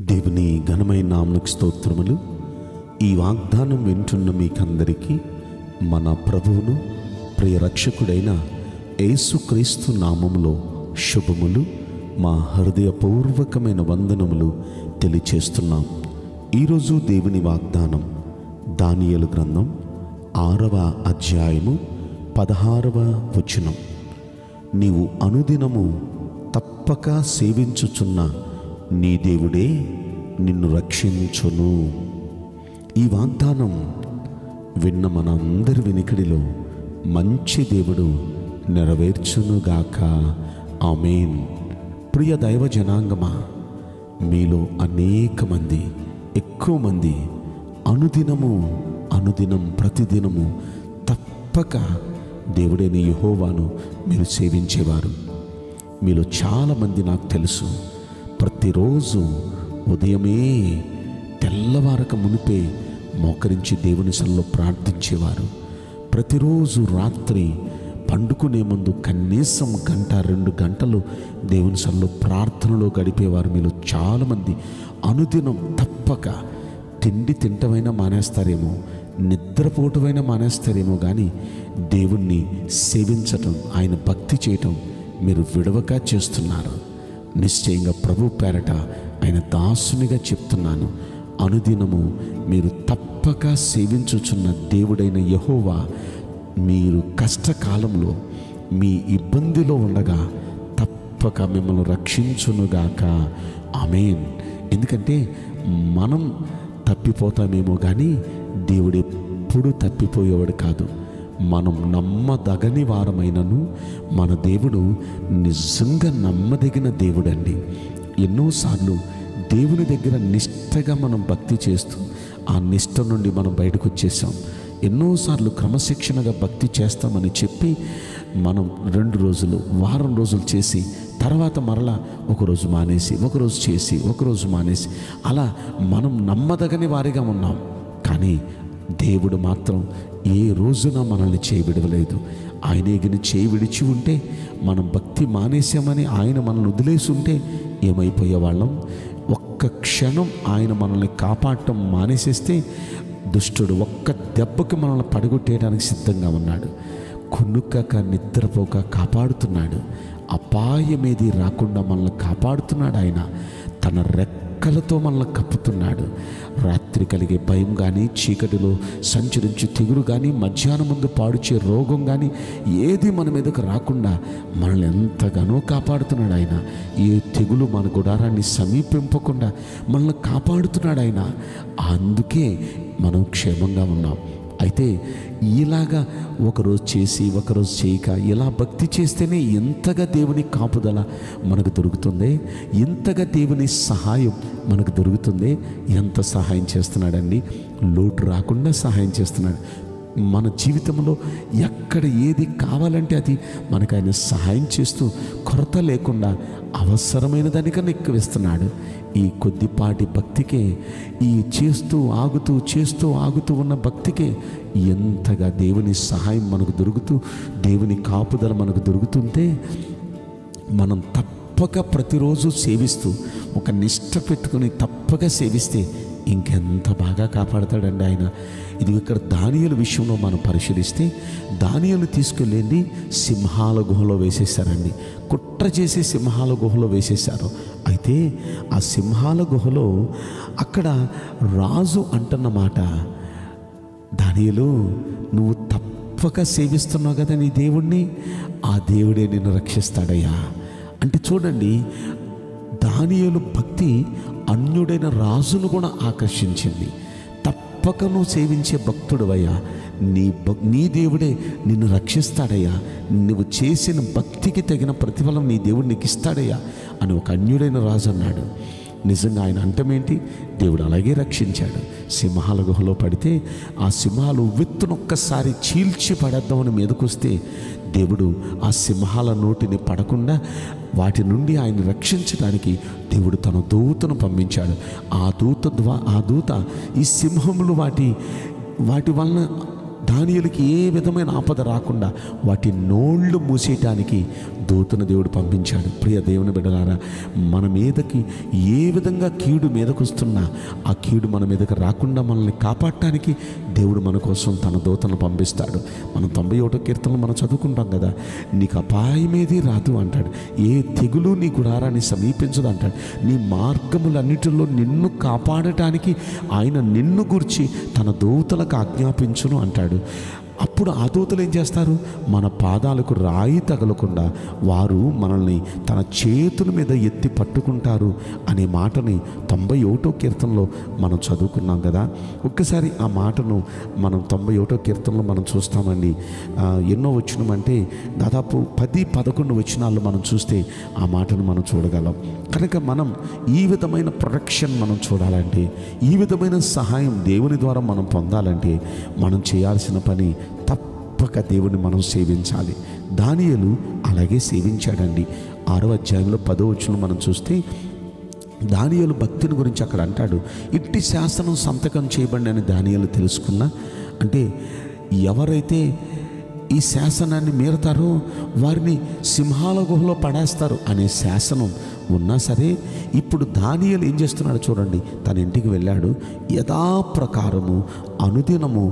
దేవుని ఘనమైన నామమునకు స్తోత్రములు. ఈ వాగ్దానం వింటున్న మీకందరికీ మన ప్రభువును ప్రియ రక్షకుడైన యేసుక్రీస్తు నామములో శుభములు, మా హృదయపూర్వకమైన వందనములు తెలియచేస్తున్నాం. ఈరోజు దేవుని వాగ్దానం దానియేలు గ్రంథం 6వ అధ్యాయము 16వ వచనం. నీవు అనుదినము తప్పక సేవించుచున్న నీ దేవుడే నిన్ను రక్షించును. ఈ వాగ్దానం విన్న మనందరి వెనుకడిలో మంచి దేవుడు నెరవేర్చునుగాక. ఆమేన్. ప్రియ దైవ జనాంగమా, మీలో అనేక మంది, ఎక్కువ మంది అనుదినం ప్రతిదినము తప్పక దేవుడైన యెహోవాను మీరు సేవించేవారు. మీలో చాలామంది నాకు తెలుసు, ప్రతిరోజు ఉదయమే తెల్లవారక మునిపే మోకరించి దేవుని సన్నిధిలో ప్రార్థించేవారు. ప్రతిరోజు రాత్రి పండుకునే ముందు కనీసం 1-2 గంటలు దేవుని సన్నిధిలో ప్రార్థనలో గడిపేవారు. మీలో చాలామంది అనుదినం తప్పక తిండి తింటమైనా మానేస్తారేమో, నిద్రపోవటమైనా మానేస్తారేమో, కానీ దేవుణ్ణి సేవించటం, ఆయన భక్తి చేయటం మీరు విడవక చేస్తున్నారు. నిశ్చయంగా ప్రభు పేరట ఆయన దాసునిగా చెప్తున్నాను, అనుదినము మీరు తప్పక సేవించుచున్న దేవుడైన యెహోవా మీరు కష్టకాలంలో మీ ఇబ్బందిలో ఉండగా తప్పక మిమ్మల్ని రక్షించునుగాక. ఆమేన్. ఎందుకంటే మనం తప్పిపోతామేమో కానీ దేవుడు ఎప్పుడూ తప్పిపోయేవాడు కాదు. మనం నమ్మదగని వారమైనను మన దేవుడు నిజంగా నమ్మదగిన దేవుడండి. ఎన్నోసార్లు దేవుని దగ్గర నిష్టగా మనం భక్తి చేస్తూ ఆ నిష్ట నుండి మనం బయటకు వచ్చేసాం. ఎన్నోసార్లు క్రమశిక్షణగా భక్తి చేస్తామని చెప్పి మనం 2 రోజులు, వారం రోజులు చేసి తర్వాత మరలా ఒకరోజు మానేసి, ఒకరోజు చేసి, ఒకరోజు మానేసి, అలా మనం నమ్మదగని వారిగా ఉన్నాం. కానీ దేవుడు మాత్రం ఏ రోజున మనల్ని చేయి విడవలేదు. ఆయనే గిని చేయి విడిచి ఉంటే, మనం భక్తి మానేసామని ఆయన మనల్ని వదిలేసి ఉంటే ఏమైపోయేవాళ్ళం? ఒక్క క్షణం ఆయన మనల్ని కాపాడటం మానేసేస్తే దుష్టుడు ఒక్క దెబ్బకి మనల్ని పడగొట్టేయడానికి సిద్ధంగా ఉన్నాడు. కొనుక్కక నిద్రపోక కాపాడుతున్నాడు. అపాయమేది రాకుండా మనల్ని కాపాడుతున్నాడు. ఆయన తన రెక్కలతో మనల్ని కప్పుతున్నాడు. రాత్రి కలిగే భయం కానీ, చీకటిలో సంచరించి తెగులు కానీ, మధ్యాహ్నం ముందు పాడుచే రోగం కానీ ఏది మన మీదకు రాకుండా మనల్ని ఎంతగానో కాపాడుతున్నాడు ఆయన. ఏ తెగులు మన గుడారాన్ని సమీపింపకుండా మనల్ని కాపాడుతున్నాడు ఆయన. అందుకే మనం క్షేమంగా ఉన్నాం. అయితే ఇలాగా ఒకరోజు చేసి ఒకరోజు చేయక ఇలా భక్తి చేస్తేనే ఎంతగా దేవుని కాపుదల మనకు దొరుకుతుంది, ఎంతగా దేవుని సహాయం మనకు దొరుకుతుంది. ఎంత సహాయం చేస్తున్నాడండి, లోటు రాకుండా సహాయం చేస్తున్నాడు. మన జీవితంలో ఎక్కడ ఏది కావాలంటే అది మనకు ఆయన సహాయం చేస్తూ కొరత లేకుండా అవసరమైన దానికన్నా ఎక్కువ ఇస్తున్నాడు. ఈ కొద్దిపాటి భక్తికే, ఈ చేస్తూ ఆగుతూ ఉన్న భక్తికే ఎంతగా దేవుని సహాయం మనకు దొరుకుతూ, దేవుని కాపుదల మనకు దొరుకుతుంటే మనం తప్పక ప్రతిరోజు సేవిస్తూ ఒక నిష్ట పెట్టుకుని తప్పక సేవిస్తే ఇంకెంత బాగా కాపాడతాడండి ఆయన. ఇది ఇక్కడ దానియేలు విషయంలో మనం పరిశీలిస్తే, దానియేలు తీసుకెళ్ళి సింహాల గుహలో వేసేశారండి. కుట్ర చేసి సింహాల గుహలో వేసేశారు. అయితే ఆ సింహాల గుహలో అక్కడ రాజు అంటున్నమాట, దానియేలు నువ్వు తప్పక సేవిస్తున్నావు కదా నీ దేవుణ్ణి, ఆ దేవుడే నిన్ను రక్షిస్తాడయ్యా అంటే. చూడండి, దానియేలు భక్తి అన్యుడైన రాజును కూడా ఆకర్షించింది. తప్పక నువ్వు సేవించే భక్తుడవయ్యా, నీ దేవుడే నిన్ను రక్షిస్తాడయ్యా, నువ్వు చేసిన భక్తికి తగిన ప్రతిఫలం నీ దేవుడు నీకు ఇస్తాడయ్యా అని ఒక అన్యుడైన రాజు అన్నాడు. నిజంగా ఆయన అంటమేంటి? దేవుడు అలాగే రక్షించాడు. సింహాల గుహలో పడితే ఆ సింహాలు విత్తునొక్కసారి చీల్చి పడేద్దామని మీదకొస్తే దేవుడు ఆ సింహాల నోటిని పడకుండా వాటి నుండి ఆయన రక్షించడానికి దేవుడు తన దూతను పంపించాడు. ఆ దూత ఈ సింహములు వాటి వలన దానియేలుకి ఏ విధమైన ఆపద రాకుండా వాటి నోళ్ళు మూసేయటానికి దూతను దేవుడు పంపించాడు. ప్రియ దేవుని బిడ్డలారా, మన మీదకి ఏ విధంగా కీడు మీదకు వస్తున్నా ఆ కీడు మన మీదకి రాకుండా మనల్ని కాపాడటానికి దేవుడు మన కోసం తన దూతను పంపిస్తాడు. మనం 91వ కీర్తనలో మనం చదువుకుంటాం కదా, నీకు అపాయమేది రాదు అంటాడు, ఏ తెగులు నీ గుడారాన్ని సమీపించదు అంటాడు, నీ మార్గములన్నిటిలో నిన్ను కాపాడటానికి ఆయన నిన్ను గూర్చి తన దూతలకు ఆజ్ఞాపించును అంటాడు. అప్పుడు ఆ దూతలు ఏం చేస్తారు? మన పాదాలకు రాయి తగలకుండా వారు మనల్ని తన చేతుల మీద ఎత్తి పట్టుకుంటారు అనే మాటని 91వ కీర్తనలో మనం చదువుకున్నాం కదా. ఒక్కసారి ఆ మాటను మనం 91వ కీర్తనలో మనం చూస్తామండి. ఎన్నో వచనం అంటే దాదాపు 10-11 వచనాల్లో మనం చూస్తే ఆ మాటను మనం చూడగలం. కనుక మనం ఈ విధమైన ప్రొటెక్షన్ మనం చూడాలంటే, ఈ విధమైన సహాయం దేవుని ద్వారా మనం పొందాలంటే మనం చేయాల్సిన పని తప్పక దేవుని మనం సేవించాలి. దానియేలు అలాగే సేవించాడండి. 6వ అధ్యాయంలో 10వ వచనం మనం చూస్తే దానియేలు భక్తిని గురించి అక్కడ అంటాడు, ఇట్టి శాసనం సంతకం చేయబడి అని దానియేలు తెలుసుకున్నా, అంటే ఎవరైతే ఈ శాసనాన్ని మీరతారో వారిని సింహాల గుహలో పడేస్తారు అనే శాసనం ఉన్నా సరే, ఇప్పుడు దానియేలు ఏం చేస్తున్నాడు చూడండి. తన ఇంటికి వెళ్ళాడు, యథాప్రకారము అనుదినము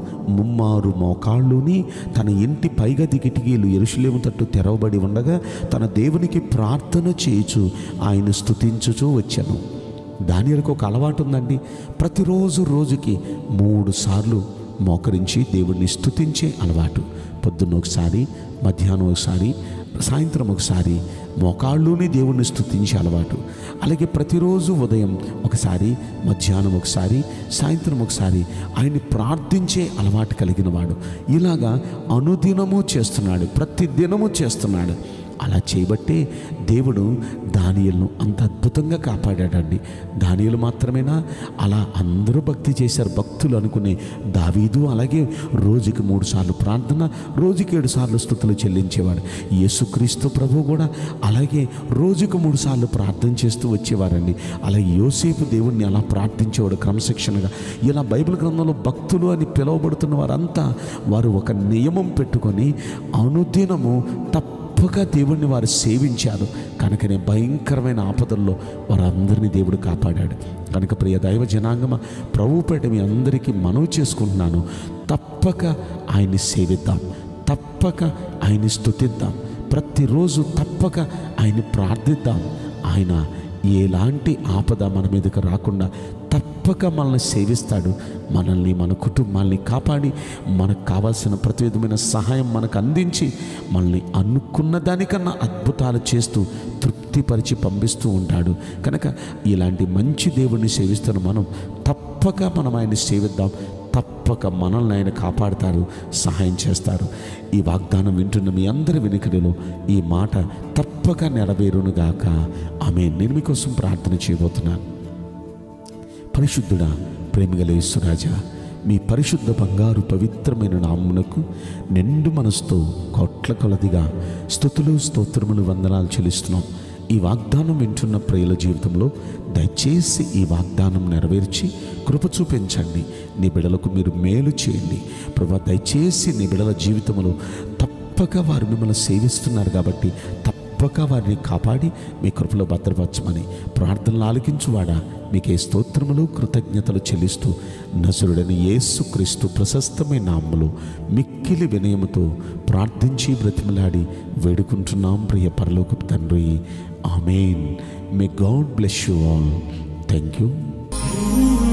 3 మోకాళ్ళుని తన ఇంటి పైగది కిటికీలు యెరూషలేము తట్టు తెరవబడి ఉండగా తన దేవునికి ప్రార్థన చేయుచు ఆయన స్తుతించుచూ వచ్చాను. దానియేలుకు ఒక అలవాటు ఉందండి. ప్రతిరోజు రోజుకి 3 సార్లు మోకరించి దేవుడిని స్తుతించే అలవాటు. పొద్దున్న ఒకసారి, మధ్యాహ్నం ఒకసారి, సాయంత్రం ఒకసారి మోకాళ్ళుని దేవుణ్ణి స్తుతించే అలవాటు. అలాగే ప్రతిరోజు ఉదయం ఒకసారి, మధ్యాహ్నం ఒకసారి, సాయంత్రం ఒకసారి ఆయన్ని ప్రార్థించే అలవాటు కలిగిన వాడు. ఇలాగా అనుదినము చేస్తున్నాడు, ప్రతి దినము చేస్తున్నాడు. అలా చేయబట్టే దేవుడు దానియేలును అంత అద్భుతంగా కాపాడాడండి. దానియేలు మాత్రమేనా? అలా అందరూ భక్తి చేశారు. భక్తులు అనుకునే దావీదు అలాగే రోజుకి 3 సార్లు ప్రార్థన, రోజుకి 7 సార్లు స్తుతులు చెల్లించేవాడు. యేసుక్రీస్తు ప్రభువు కూడా అలాగే రోజుకు 3 సార్లు ప్రార్థన చేస్తూ వచ్చేవారండి. అలా యోసేపు దేవుణ్ణి అలా ప్రార్థించేవాడు క్రమశిక్షణగా. ఇలా బైబిల్ గ్రంథంలో భక్తులు అని పిలువబడుతున్న వారంతా వారు ఒక నియమం పెట్టుకొని అనుదినము తప్పక దేవుణ్ణి వారు సేవించారు. కనుకనే భయంకరమైన ఆపదల్లో వారందరినీ దేవుడు కాపాడాడు. కనుక ప్రియ దైవ జనాంగమ, ప్రభుపేట మీ అందరికీ మనవి చేసుకుంటున్నాను, తప్పక ఆయన్ని సేవిద్దాం, తప్పక ఆయన్ని స్తుతిద్దాం, ప్రతిరోజు తప్పక ఆయన్ని ప్రార్థిద్దాం. ఆయన ఎలాంటి ఆపద మన మీదకి రాకుండా తప్పక మనల్ని సేవిస్తాడు. మనల్ని, మన కుటుంబాల్ని కాపాడి మనకు కావాల్సిన ప్రతి విధమైన సహాయం మనకు అందించి మనల్ని అనుకున్న దానికన్నా అద్భుతాలు చేస్తూ తృప్తిపరిచి పంపిస్తూ ఉంటాడు. కనుక ఇలాంటి మంచి దేవుడిని సేవిస్తున్న మనం తప్పక మనం ఆయన్ని సేవిద్దాం. తప్పక మనల్ని ఆయన కాపాడుతారు, సహాయం చేస్తారు. ఈ వాగ్దానం వింటున్న మీ అందరి వెనుకడిలో ఈ మాట తప్పక నెరవేరునుగాక. ఆమేన్. నేను మీకోసం ప్రార్థన చేయబోతున్నాను. పరిశుద్ధుడా, ప్రేమగల యేసురాజా, మీ పరిశుద్ధ బంగారు పవిత్రమైన నామమునకు నిండు మనసుతో కోట్ల కొలదిగా స్తుతులు, స్తోత్రములు, వందనాలు చెల్లిస్తున్నాం. ఈ వాగ్దానం వింటున్న ప్రియుల జీవితంలో దయచేసి ఈ వాగ్దానం నెరవేర్చి కృప చూపించండి. నీ బిడలకు మీరు మేలు చేయండి ప్రభువా. దయచేసి నీ బిడల జీవితంలో తప్పక వారు మిమ్మల్ని సేవిస్తున్నారు కాబట్టి తప్పక వారిని కాపాడి మీ కృపలో భద్రపరచమని ప్రార్థనలు ఆలకించువాడా, మీకే స్తోత్రములు, కృతజ్ఞతలు చెల్లిస్తూ నజరుడైన యేసుక్రీస్తు ప్రశస్తమైన నామములో మిక్కిలి వినయముతో ప్రార్థించి బ్రతిమలాడి వేడుకుంటున్నాం ప్రియ పరలోకపు తండ్రి. Amen. May God bless you all. Thank you.